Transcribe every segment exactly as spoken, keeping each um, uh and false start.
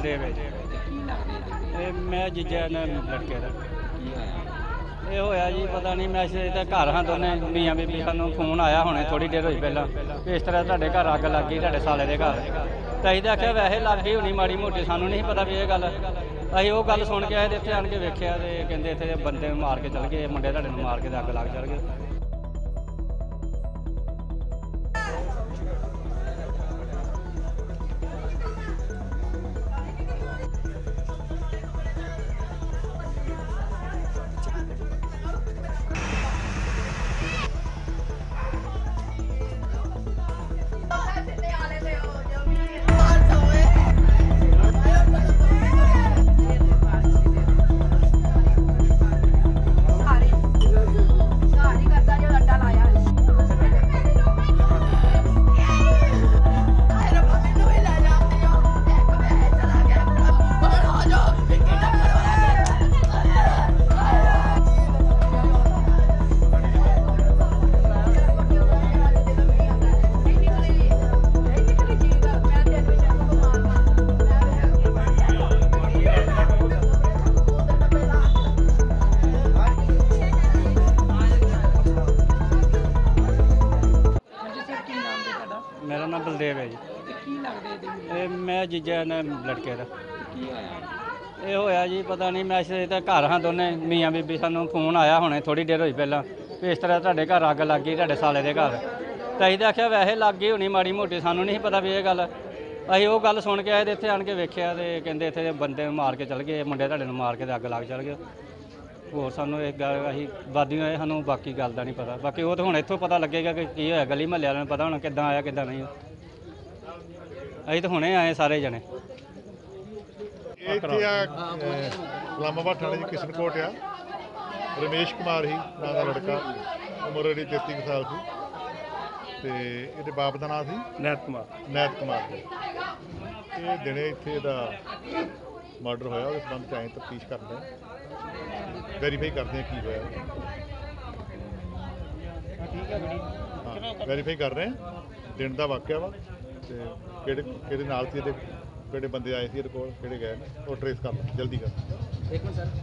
बलदेव है जी। मैं जीजा ने लड़के का ये होया जी पता नहीं मैं तो घर हाँ दोने मियाँ बीबी सानू फोन आया होने थोड़ी देर हुई पहला इस तरह तुहाडे घर अग लग गई तुहाडे साले दे घर तो असीं तो आख्या वैसे लग गई होनी माड़ी मोटी सानू नहीं पता भी ये गल असीं वो गल सुन के आए इत्थे आन के वेख्या ते कहंदे इत्थे बंदे मार के चल गए मुंडे तुहाडे नूं मार के अग लग चल गए। मेरा नाम बलदेव है जी। मैं जीजा ने लड़के का ये होया जी पता नहीं मैं तो घर हाँ दोने मियाँ बीबी सानू फोन आया होने थोड़ी देर हुई पहला इस तरह तुहाडे घर अग लग गई तुहाडे साले दे घर तो असीं तो आख्या वैसे लग गई होनी माड़ी मोटी सानू नहीं पता भी ये गल असीं वो गल सुन के आए इत्थे आन के वेख्या ते कहंदे इत्थे बंदे मार के चल गए मुंडे तुहाडे नूं मार के अग लग चल गए। होर सानू एक गल असीं वादियों आए सानू बाकी गल दा नहीं पता बाकी वो तो हुण इत्थों पता लगेगा कि की होया गली महल्ले वालिआं नूं पता होना किद्दां आया किद्दां नहीं असीं तो हुणे आए सारे जने। इस्लामाबाद थाने की किशनकोट आ रमेश कुमार ही नाम का लड़का उम्र जी तेती साल की तो ये बाप का नाम से नैत कुमार नैत कुमार ये दिने इत्थे दा मर्डर होया उस संबंध च आए तफ्तीश करते हैं वेरीफाई करते हैं की होया हाँ वेरीफाई कर रहे हैं दिन का वाक़या वा किहड़े किहड़े नाल सी इहदे किहड़े बंदे आए थे इहदे कोल किहड़े गए वो ट्रेस कर जल्दी कर।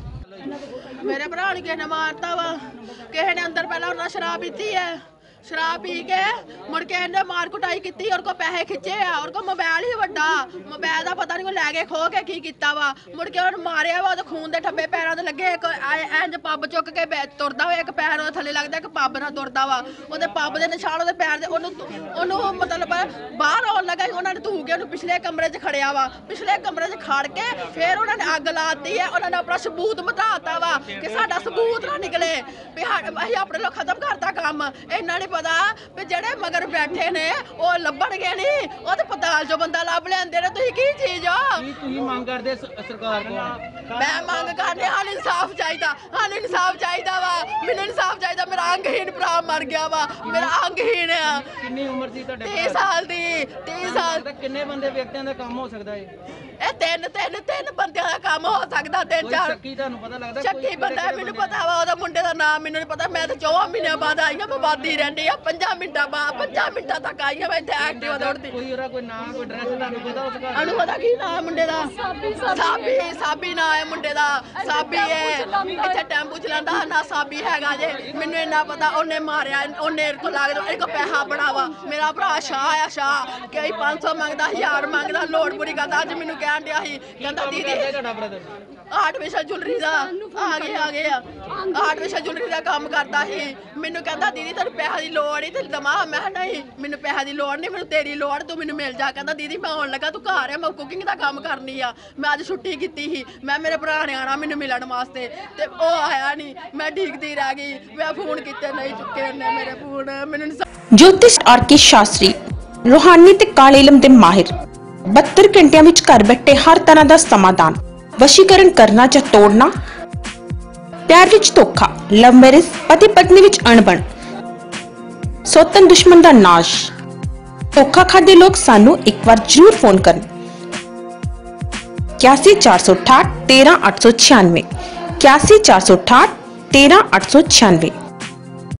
मेरे भरा ने किसी ने मारता वा किसी ने अंदर पहला उन्हें शराब पीती है शराब पी के मुड़ के इन्हें मार कुटाई की और को पैसे खिंचे आ और को मोबाइल ही वड्डा मोबाइल का पता नहीं लै गए खो के की किया वा मुड़ के उन्हें मारिया वा खून के ठब्बे पैरों से लगे एक इंज पब चुक के तुरदा हो एक पैर थले लगता एक पब ना तुरदा वा वो पब के निशान वो पैर उन्होंने मतलब बाहर आने लगा उन्होंने धू के उन्होंने पिछले कमरे च खड़िया वा पिछले कमरे च खड़ के फिर उन्होंने अग लाती है उन्होंने अपना सबूत बताता वा कि साडा सबूत ना निकले भी असीं अपने लोग खत्म करता काम इन्ना नहीं पता भी जेड़े मगर बैठे ने वो लभणगे नहीं वो तो पताल चो बंदा लभ लेंदे ने तुसीं की चीज हो तुसीं मंग करदे सरकार को मैं मंग करने हाल इंसाफ चाहिदा हाल इंसाफ चाहिदा वा मैनूं इंसाफ चाहिदा मेरा अंगहीन भरा मर गया वा मेरा अंगहीन है कितनी उम्र सी तुहाडे तीस साल दी तीस साल तक कितने बंदे व्यक्तियों दा काम हो सकदा है ਇਹ ਤਿੰਨ ਤਿੰਨ ਤਿੰਨ ਬੰਦਿਆਂ ਦਾ ਕੰਮ ਹੋ ਸਕਦਾ ਤਿੰਨ ਚਾਰ ਸ਼ੱਕੀ ਤੁਹਾਨੂੰ ਪਤਾ ਲੱਗਦਾ ਸ਼ੱਕੀ ਬੰਦਾ ਮੈਨੂੰ ਪਤਾ ਵਾ ਉਹਦਾ ਮੁੰਡੇ ਦਾ ਨਾਮ ਮੈਨੂੰ ਨਹੀਂ ਪਤਾ ਮੈਂ ਤਾਂ ਚੌਵਾਂ ਮਹੀਨਿਆਂ ਬਾਅਦ ਆਈ ਹਾਂ ਮੈਂ ਵਾਦੀ ਰਹਿੰਦੀ ਆ ਪੰਜਾਂ ਮਿੰਟਾਂ ਬਾਅਦ ਪੰਜਾਂ ਮਿੰਟਾਂ ਤੱਕ ਆਈ ਹਾਂ ਮੈਂ ਇੱਥੇ ਐਕਟਿਵਾ ਦੌੜਦੀ ਕੋਈ ਉਹਦਾ ਕੋਈ ਨਾਮ ਕੋਈ ਐਡਰੈਸ ਤੁਹਾਨੂੰ ਪਤਾ ਉਸ ਘਰ ਅਨੂ ਪਤਾ ਕੀ ਨਾਮ ਮੁੰਡੇ ਦਾ ਸਾਬੀ ਸਾਬੀ ਨਾਮ ਹੈ ਮੁੰਡੇ ਦਾ ਸਾਬੀ ਹੈ ਇੱਥੇ ਟੈਂਪੂ ਚਲਾਉਂਦਾ ਨਾ ਸਾਬੀ ਹੈਗਾ ਜੇ ਮੈਨੂੰ ਇੰਨਾ ਪਤਾ ਉਹਨੇ ਮਾਰਿਆ ਉਹਨੇ ਕੋ ਲੱਗਦਾ ਇਹ ਕੋ ਪੈਸਾ ਬਣਾਵਾ ਮੇਰਾ ਭਰਾ ਸ਼ਾਹ ਆ ਸ਼ਾਹ ਕਈ ਪੰਜ ਸੌ ਮੰਗਦਾ ਹਜ਼ਾਰ ਮੰਗਦਾ ਲੋੜ ਪੂਰੀ ਕਰਦਾ ਅੱਜ ਮੈਨੂੰ ਕਹਿਣ ਡਿਆ ਸੀ ਕਹਿੰਦਾ ਦੀਦੀ ਆਰਟ ਵਿਸ਼ਾ ਜੁਲਰੀ ਦਾ ਆ ਗਏ ਆ ਗਏ ਆ ਆਰਟ ਵਿਸ਼ਾ ਜੁਲਰੀ ਦਾ ਕੰਮ ਕਰਦਾ ਸੀ ਮੈਨੂੰ ਕਹਿੰਦਾ ਦੀਦੀ ਤੈਨੂੰ ਪੈਸਾ ਦੀ ਲੋੜ ਹੀ ਤੇ ਦਮਾ ਮੈਂ ਨਹੀਂ ਮੈਨੂੰ ਪੈਸਾ ਦੀ ਲੋੜ ਨਹੀਂ ਮੈਨੂੰ ਤੇਰੀ ਲੋੜ ਤੂੰ ਮੈਨੂੰ ਮਿਲ ਜਾ ਕਹਿੰਦਾ ਦੀਦੀ ਮੈਂ ਆਉਣ ਲੱਗਾ ਤੂੰ ਘਰ ਆ ਮੈਂ ਕੁਕਿੰਗ ਦਾ ਕੰਮ ਕਰਨੀ ਆ ਮੈਂ ਅੱਜ ਛੁੱਟੀ ਕੀਤੀ ਸੀ ਮੈਂ ਮੇਰੇ ਭਰਾ ਨੇ ਆਣਾ ਮੈਨੂੰ ਮਿਲਣ ਵਾਸਤੇ ਤੇ ਉਹ ਆਇਆ ਨਹੀਂ ਮੈਂ ਢੀਕਦੀ ਰਹਿ ਗਈ ਮੈਂ ਫੋਨ ਕੀਤੇ ਨਹੀਂ ਚੁੱਕੇ ਉਹਨੇ ਮੇਰੇ ਫੋਨ ਮੈਨੂੰ ज्योतिष आर के शास्त्री रूहानी ते काले इलम दे माहिर बहत्तर घंटिया विच घर बैठे हर तरह का समाधान वशीकरण करना चाहे तोड़ना प्यार विच धोखा लव मैरिज पति पत्नी विच अणबण सौतन दुश्मन का नाश धोखा खादे लोग सानू एक बार जरूर फोन करन इक्यासी चार सौ अठाठ तेरह आठ सौ छियानवे इक्यासी चार सौ अठाठ तेरह आठ सौ छियानवे।